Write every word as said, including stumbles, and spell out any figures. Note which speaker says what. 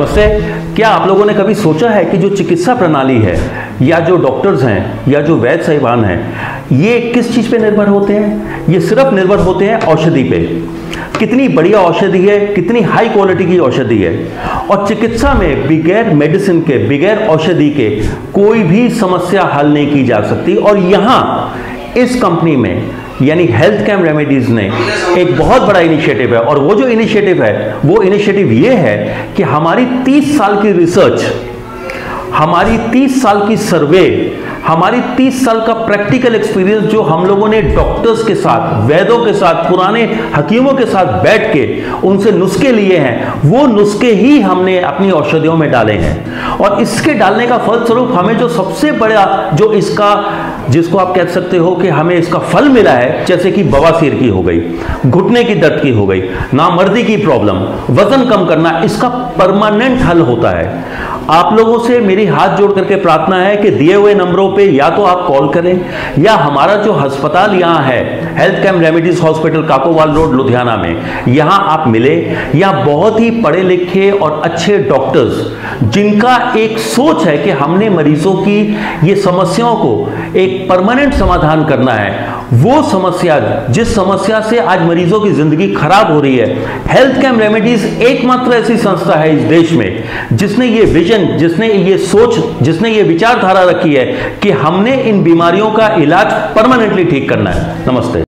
Speaker 1: नमस्ते। क्या आप लोगों ने कभी सोचा है कि जो चिकित्सा प्रणाली है या जो डॉक्टर्स हैं या जो वैद्य साहिबान हैं, ये किस चीज़ पे निर्भर होते हैं? ये सिर्फ निर्भर होते हैं औषधि पे। कितनी बढ़िया औषधि है, कितनी हाई क्वालिटी की औषधि है। और चिकित्सा में बगैर मेडिसिन के, बगैर औषधि के कोई भी समस्या हल नहीं की जा सकती। और यहाँ इस कंपनी में यानी हेल्थ कैम रेमेडीज ने एक बहुत बड़ा इनिशिएटिव है, और वो जो इनिशिएटिव है वो इनिशिएटिव ये है कि हमारी तीस साल की रिसर्च, हमारी तीस साल की सर्वे, हमारी तीस साल का प्रैक्टिकल एक्सपीरियंस जो हम लोगों ने डॉक्टर्स के साथ, वैद्यों के साथ, पुराने हकीमों के साथ बैठ के उनसे नुस्खे लिए हैं, वो नुस्खे ही हमने अपनी औषधियों में डाले हैं। और इसके डालने का फलस्वरूप हमें जो सबसे बड़ा, जो इसका, जिसको आप कह सकते हो कि हमें इसका फल मिला है, जैसे कि बवासीर की हो गई, घुटने की दर्द की हो गई, नामर्दी की प्रॉब्लम, वजन कम करना, इसका परमानेंट हल होता है। आप लोगों से मेरी हाथ जोड़ करके प्रार्थना है कि दिए हुए नंबरों पे या तो आप कॉल करें, या हमारा जो अस्पताल यहाँ है, health cam remedies hospital, Kakowal road, Ludhiana में, यहाँ आप मिले। या बहुत ही पढ़े लिखे और अच्छे डॉक्टर्स जिनका एक सोच है कि हमने मरीजों की ये समस्याओं को एक परमानेंट समाधान करना है। वो समस्या, जिस समस्या से आज मरीजों की जिंदगी खराब हो रही है, हेल्थ कैम रेमेडीज एकमात्र ऐसी संस्था है इस देश में जिसने ये विजन, जिसने ये सोच, जिसने ये विचारधारा रखी है कि हमने इन बीमारियों का इलाज परमानेंटली ठीक करना है। नमस्ते।